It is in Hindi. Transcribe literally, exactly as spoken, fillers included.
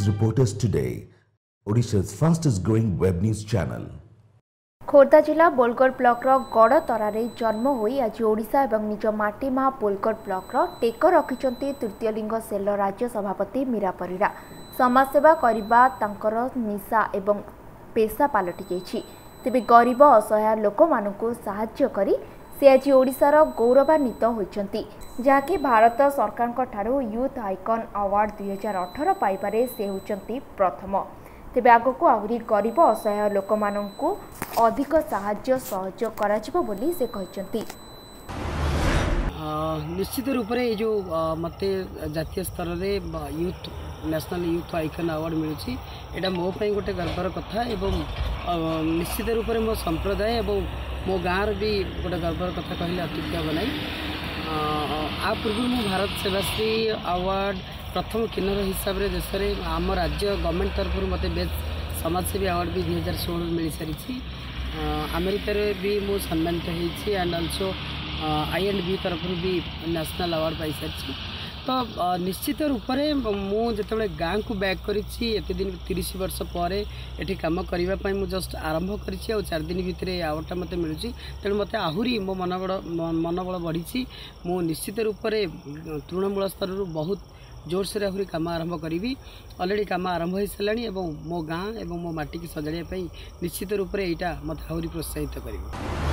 Reporters Today, Odisha's fastest growing web news channel. Khordha जिला बोलगड़ ब्लॉक गड़तरार जन्म होई आज ओडिशा एवं निज माटी माँ बोलगड़ ब्लॉक टेक रखिंट तृतीय लिंग सेल राज्य सभापति मीरा परिड़ा। समाजसेवा करने तांकर निशा एवं पेशा पलटि जाइछि। तेबे गरीब असहाय लोक मानकु साहाय्य करी से आज ओडिशार गौरवान्वित होइछन्ति, जहाँकि भारत सरकार ठारू यूथ आइकन अवार्ड दुई हजार अठर पाइबारे से होइछन्ति प्रथम। तेबे आगको आहरी गरीब असहाय लोक मानकु अधिक साहाय्य सहयोग कराजिबो बोली से कहिछन्ति। निश्चित रूप से जो मत जातीय स्तर में youth national youth icon award मिलूँ यहाँ मो पाई गोटे गर्वर कथा एवं निश्चित रूप से मो संप्रदाय एवं मो गाँव भी गोटे गर्वर कथा कहले अत्युक्ति हम ना। आ पूर्व मु भारत सेवाश्री अवार्ड प्रथम किन्नर हिसाब से देश में आम राज्य गवर्नमेंट तरफ मत बेस्ट समाजसेवी अवार्ड भी दुई हजार षोल मिल सारी। अमेरिकार भी मु सम्मानित होती and also I and B तरफ भी नेशनल अवार्ड पाई सारी। तो निश्चित रूप से मुझे गाँव को बैक करते दिन तीस वर्ष पर ये कम करने मुझे जस्ट आरंभ कर चार दिन भितर अवार्डटा मत मिलूँ। तेणु मत आहरी मो मनोबल मनोबल बढ़ी। मु निश्चित रूप से तृणमूल स्तर बहुत जोर से आहरी कम आरंभ करी। अलरेडी कम आरंभ हो सारे और मो गाँ और मो माटी की सजाड़ापी निश्चित रूप से यहाँ मत आहरी प्रोत्साहित कर।